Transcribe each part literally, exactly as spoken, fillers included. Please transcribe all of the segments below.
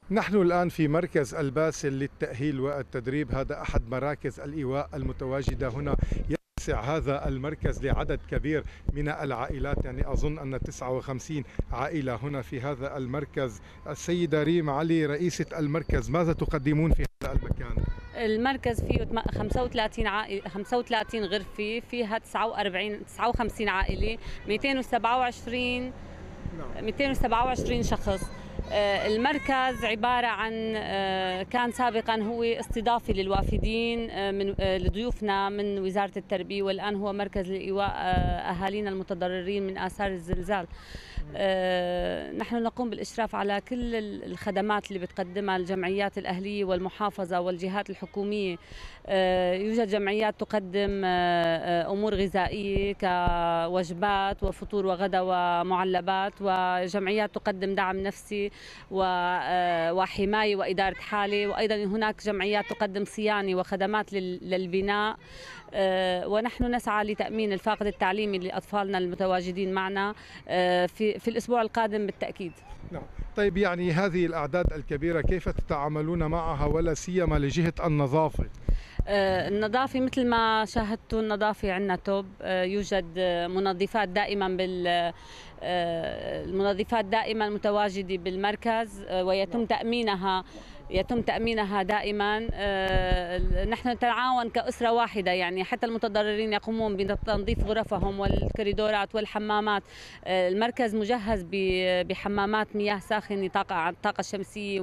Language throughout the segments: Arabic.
نحن الآن في مركز الباسل للتأهيل والتدريب، هذا أحد مراكز الإيواء المتواجدة هنا. يتسع هذا المركز لعدد كبير من العائلات، يعني أظن أن تسعة وخمسين عائلة هنا في هذا المركز. السيدة ريم علي رئيسة المركز، ماذا تقدمون في هذا المكان؟ المركز فيه خمسة وثلاثين عائلة، خمسة وثلاثين غرفة، فيها تسعة وأربعين تسعة وخمسين عائلة، مئتين وسبعة وعشرين مئتين وسبعة وعشرين شخص. المركز عبارة عن كان سابقا هو استضافي للوافدين من لضيوفنا من وزارة التربية، والآن هو مركز لإيواء أهالينا المتضررين من آثار الزلزال. نحن نقوم بالإشراف على كل الخدمات اللي بتقدمها الجمعيات الأهلية والمحافظة والجهات الحكومية. يوجد جمعيات تقدم أمور غذائية كوجبات وفطور وغدا ومعلبات، وجمعيات تقدم دعم نفسي وحماية وإدارة حالة، وأيضا هناك جمعيات تقدم صيانة وخدمات للبناء. ونحن نسعى لتأمين الفاقد التعليمي لأطفالنا المتواجدين معنا في في الأسبوع القادم بالتأكيد. نعم. طيب، يعني هذه الأعداد الكبيرة كيف تتعاملون معها، ولا سيما لجهة النظافة؟ النظافة مثل ما شاهدتوا، النظافة عندنا توب. يوجد منظفات دائما بال المنظفات دائما متواجدة بالمركز، ويتم تأمينها يتم تأمينها دائما. نحن نتعاون كأسرة واحدة، يعني حتى المتضررين يقومون بتنظيف غرفهم والكوريدورات والحمامات. المركز مجهز بحمامات مياه ساخنة طاقة الطاقة الشمسية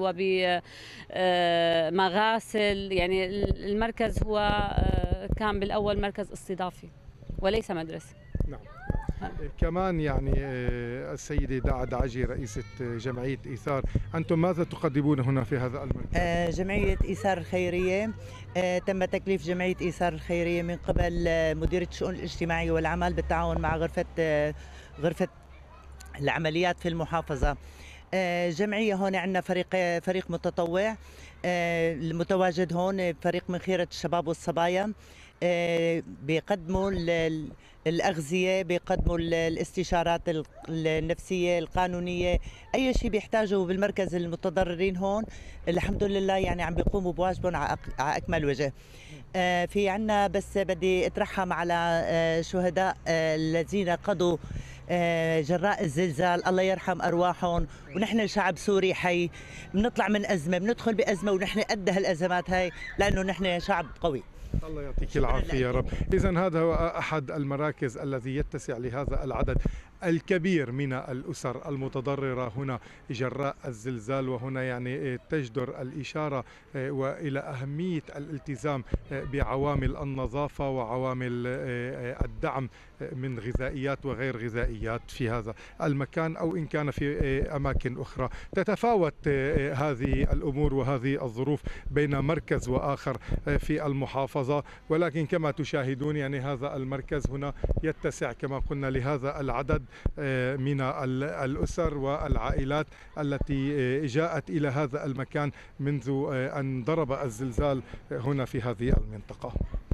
وبمغاسل. يعني المركز هو كان بالأول مركز استضافي وليس مدرسة. نعم. كمان يعني السيدة دعاء دعجي رئيسة جمعية إيثار، أنتم ماذا تقدمون هنا في هذا المركز؟ جمعية إيثار الخيرية، تم تكليف جمعية إيثار الخيرية من قبل مديرية الشؤون الاجتماعية والعمل بالتعاون مع غرفة غرفة العمليات في المحافظة. جمعية هون عندنا فريق فريق متطوع المتواجد هون، فريق من خيرة الشباب والصبايا، بيقدموا الأغذية، بيقدموا الاستشارات النفسية القانونية، أي شيء بيحتاجوا بالمركز المتضررين هون الحمد لله يعني عم بيقوموا بواجبهم على أكمل وجه. في عنا بس بدي أترحم على شهداء الذين قضوا جراء الزلزال، الله يرحم أرواحهم. ونحن شعب سوري حي، بنطلع من أزمة بندخل بأزمة ونحن قد هالأزمات هاي، لأنه نحن شعب قوي. الله يعطيك العافية يا رب. إذن هذا هو أحد المراكز الذي يتسع لهذا العدد الكبير من الأسر المتضررة هنا جراء الزلزال. وهنا يعني تجدر الإشارة وإلى أهمية الالتزام بعوامل النظافة وعوامل الدعم من غذائيات وغير غذائيات في هذا المكان، أو إن كان في أماكن أخرى. تتفاوت هذه الأمور وهذه الظروف بين مركز وآخر في المحافظة، ولكن كما تشاهدون يعني هذا المركز هنا يتسع كما قلنا لهذا العدد من الأسر والعائلات التي جاءت إلى هذا المكان منذ أن ضرب الزلزال هنا في هذه المنطقة.